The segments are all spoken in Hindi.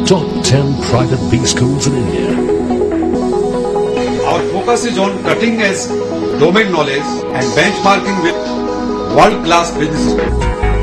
Top 10 private B schools in India. Our focus is on cutting edge domain knowledge and benchmarking with world-class businesses.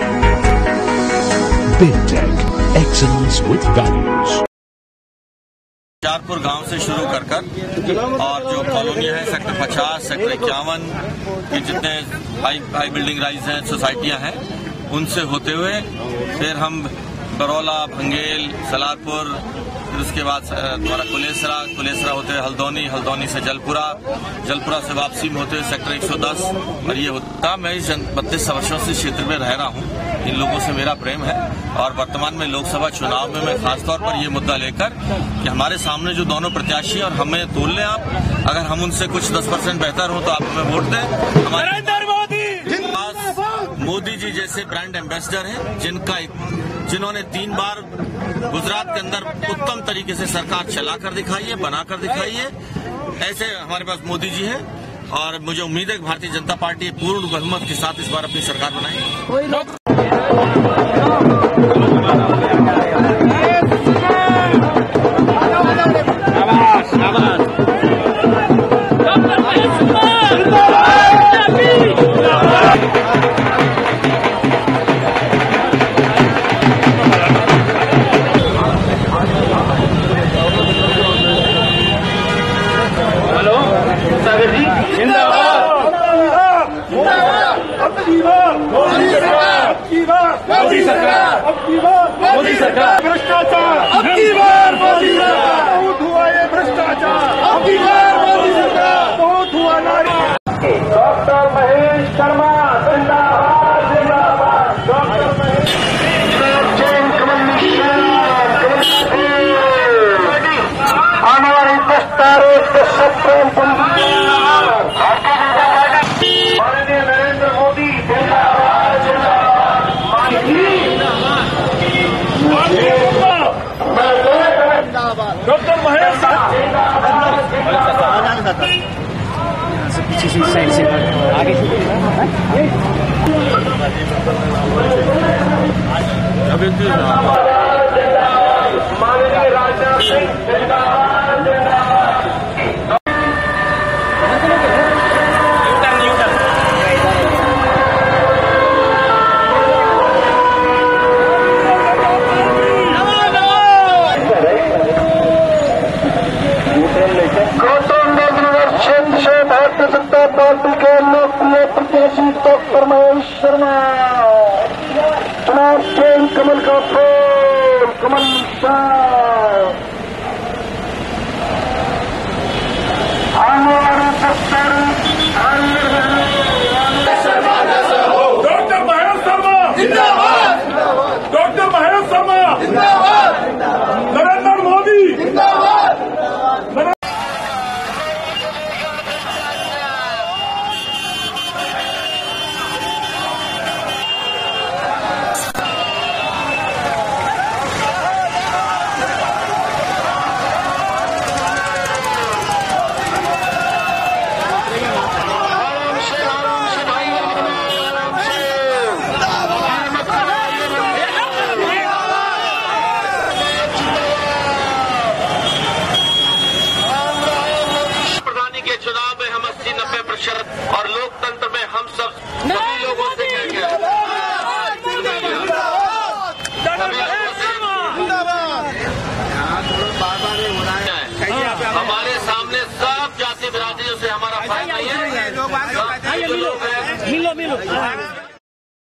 BidTech, excellence with values. चारपुर गांव से शुरू कर और जो कॉलोनियां हैं सेक्टर 50, सेक्टर 51 के जितने हाई बिल्डिंग राइज हैं, सोसाइटियां हैं, उनसे होते हुए फिर हम बरौला, भंगेल, सलारपुर, फिर उसके बाद हमारा कुलेसरा होते हुए हल्दौनी से जलपुरा से वापसी में होते हुए सेक्टर 110 और ये होता। मैं इस 32 वर्षों से क्षेत्र में रह रहा हूँ, इन लोगों से मेरा प्रेम है और वर्तमान में लोकसभा चुनाव में मैं खासतौर पर ये मुद्दा लेकर कि हमारे सामने जो दोनों प्रत्याशी हैं और हमें तोल लें आप, अगर हम उनसे कुछ 10% बेहतर हो तो आप हमें वोट दें। हमारे मोदी जी जैसे ब्रांड एम्बेसडर हैं जिन्होंने 3 बार गुजरात के अंदर उत्तम तरीके से सरकार चलाकर दिखाई है, बनाकर दिखाई है, ऐसे हमारे पास मोदी जी हैं और मुझे उम्मीद है कि भारतीय जनता पार्टी पूर्ण बहुमत के साथ इस बार अपनी सरकार बनाएगी। मोदी सरकार भ्रष्टाचार, अब की बार मोदी सरकार, बहुत हुआ ये भ्रष्टाचार, अब की बार मोदी सरकार, बहुत हुआ नारी। डॉक्टर महेश शर्मा जिंदाबाद, जिंदाबाद। डॉक्टर महेश हमारी 10 तारीख के सत्र माननीय नरेंद्र मोदी जिंदाबाद, डॉक्टर महेश पीछे से साइड से आगे माननीय राजनाथ सिंह पार्टी के लोकप्रिय प्रत्याशी डॉक्टर महेश शर्मा, चुनाव प्रेम कमल का फूल, कमल शाह। डॉक्टर महेश शर्मा जिंदाबाद, डॉक्टर महेश शर्मा जिंदाबाद, नरेंद्र मोदी जिंदाबाद। और लोकतंत्र में हम सब सभी लोगों से हमारे सामने सब जाति बिरादरियों से हमारा फायदा नहीं है।